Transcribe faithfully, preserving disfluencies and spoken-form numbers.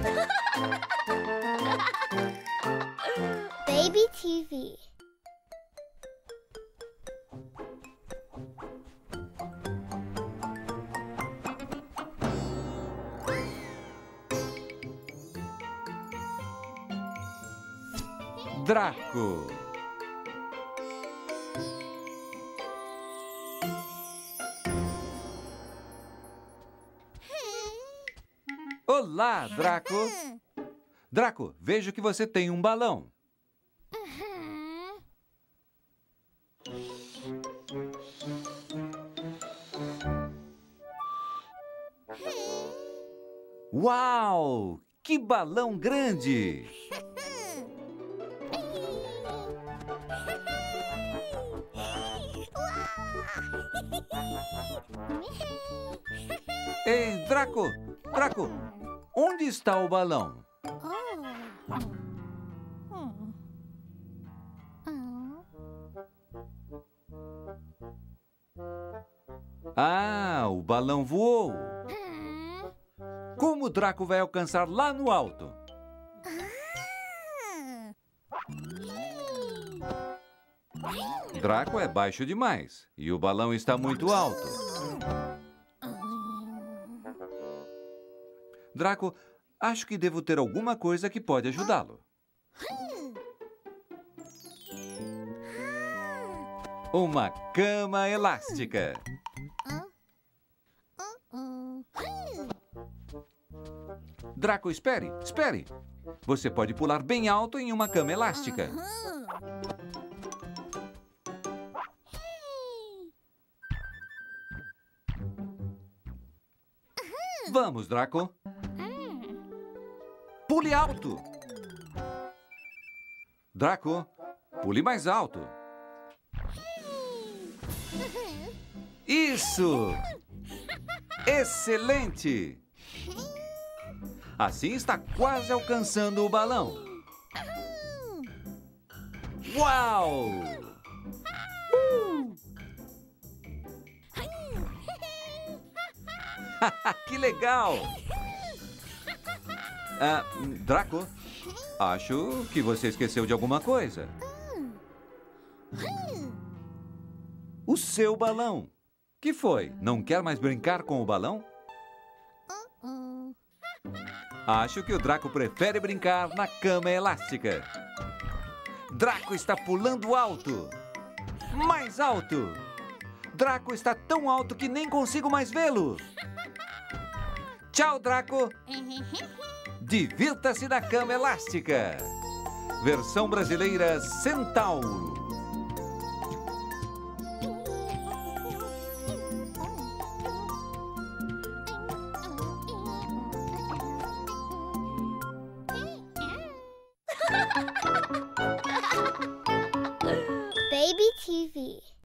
Baby T V. Draco. Olá, Draco. Draco, vejo que você tem um balão. Uau! Que balão grande! Ei, Draco! Draco! Onde está o balão? Ah, o balão voou! Como o Draco vai alcançar lá no alto? Draco é baixo demais e o balão está muito alto. Draco, acho que devo ter alguma coisa que pode ajudá-lo. Uma cama elástica. Draco, espere, espere. Você pode pular bem alto em uma cama elástica. Vamos, Draco. Pule alto. Draco, pule mais alto. Isso! Excelente! Assim está quase alcançando o balão. Uau! Uh! Que legal! Ah, Draco, acho que você esqueceu de alguma coisa. O seu balão. Que foi? Não quer mais brincar com o balão? Acho que o Draco prefere brincar na cama elástica. Draco está pulando alto. Mais alto. Draco está tão alto que nem consigo mais vê-lo. Tchau, Draco. Divirta-se na cama elástica. Versão brasileira Centauro. Baby T